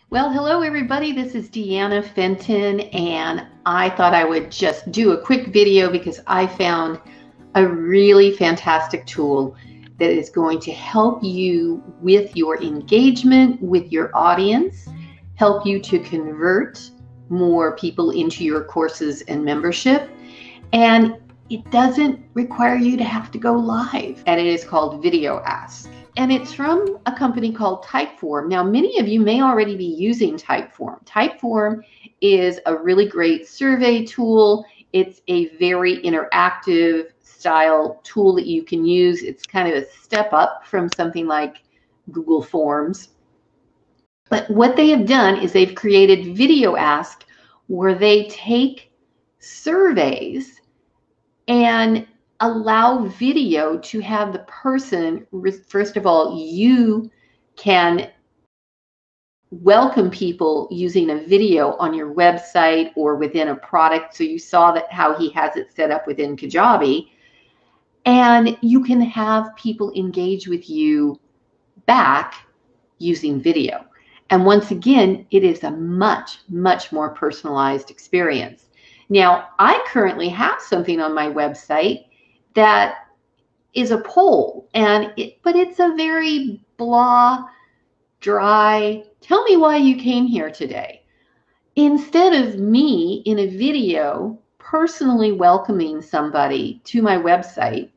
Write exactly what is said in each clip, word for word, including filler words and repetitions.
Well, hello everybody, this is Deanna Fenton, and I thought I would just do a quick video because I found a really fantastic tool that is going to help you with your engagement with your audience, help you to convert more people into your courses and membership, and it doesn't require you to have to go live, and it is called Videoask. And it's from a company called Typeform. Now, many of you may already be using Typeform. Typeform is a really great survey tool. It's a very interactive style tool that you can use. It's kind of a step up from something like Google Forms. But what they have done is they've created Videoask, where they take surveys and allow video to have the person, first of all, you can welcome people using a video on your website or within a product. So you saw that how he has it set up within Kajabi, and you can have people engage with you back using video. And once again, it is a much, much more personalized experience. Now, I currently have something on my website that is a poll, and it, but it's a very blah, dry, tell me why you came here today. Instead of me in a video personally welcoming somebody to my website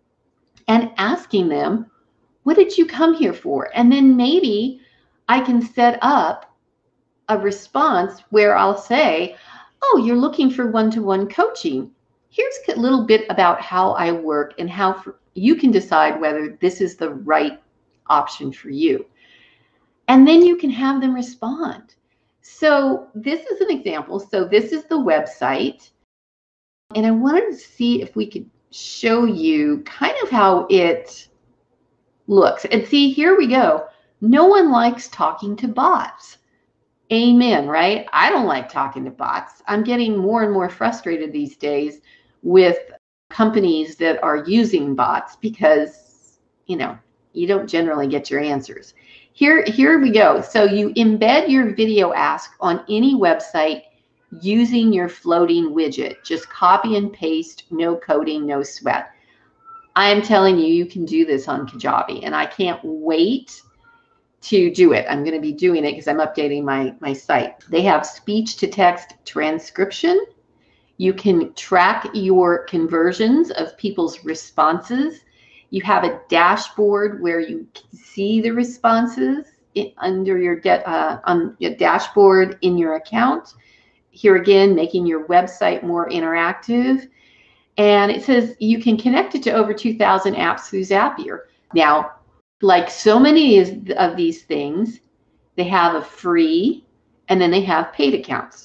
and asking them, what did you come here for? And then maybe I can set up a response where I'll say, oh, you're looking for one-to-one coaching. Here's a little bit about how I work and how for, you can decide whether this is the right option for you. And then you can have them respond. So this is an example. So this is the website. And I wanted to see if we could show you kind of how it looks. And see, here we go. No one likes talking to bots. Amen, right? I don't like talking to bots. I'm getting more and more frustrated these days with companies that are using bots because, you know, you don't generally get your answers. Here, here we go. So you embed your Videoask on any website using your floating widget. Just copy and paste, no coding, no sweat. I'm telling you, you can do this on Kajabi, and I can't wait to do it. I'm going to be doing it because I'm updating my, my site. They have speech-to-text transcription. You can track your conversions of people's responses. You have a dashboard where you can see the responses in, under your uh, on your dashboard in your account. Here again, making your website more interactive. And it says you can connect it to over two thousand apps through Zapier. Now, like so many of these things, they have a free and then they have paid accounts.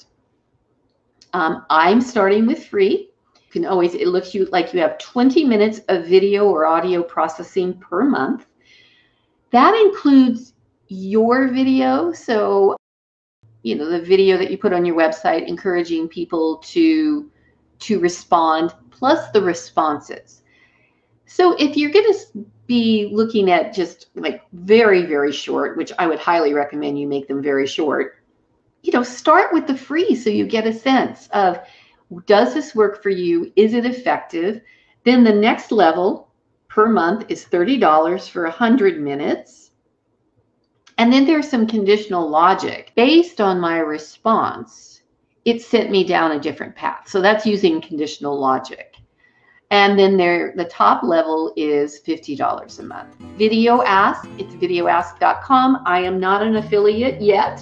Um, I'm starting with free. You can always, it looks you like you have twenty minutes of video or audio processing per month. That includes your video. So, you know, the video that you put on your website encouraging people to, to respond, plus the responses. So if you're going to be looking at just like very, very short, which I would highly recommend you make them very short, you know, start with the free so you get a sense of, does this work for you? Is it effective? Then the next level per month is thirty dollars for one hundred minutes. And then there's some conditional logic. Based on my response, it sent me down a different path. So that's using conditional logic. And then there, the top level is fifty dollars a month. Videoask, it's videoask dot com. I am not an affiliate yet.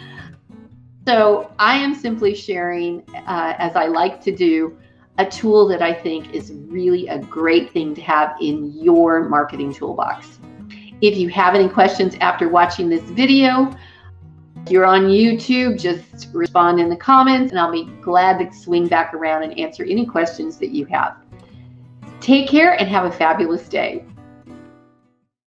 So I am simply sharing, uh, as I like to do, a tool that I think is really a great thing to have in your marketing toolbox. If you have any questions after watching this video, if you're on YouTube, just respond in the comments and I'll be glad to swing back around and answer any questions that you have. Take care and have a fabulous day.